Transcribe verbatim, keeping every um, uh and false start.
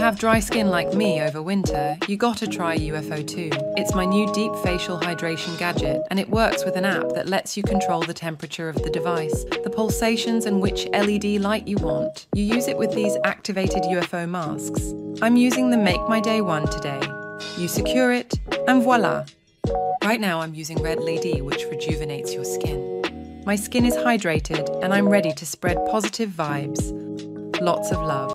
have dry skin like me over winter, you gotta try U F O two. It's my new deep facial hydration gadget, and it works with an app that lets you control the temperature of the device, the pulsations and which L E D light you want. You use it with these activated U F O masks. I'm using the Make My Day one today. You secure it, and voila! Right now I'm using red L E D, which rejuvenates your skin. My skin is hydrated, and I'm ready to spread positive vibes. Lots of love.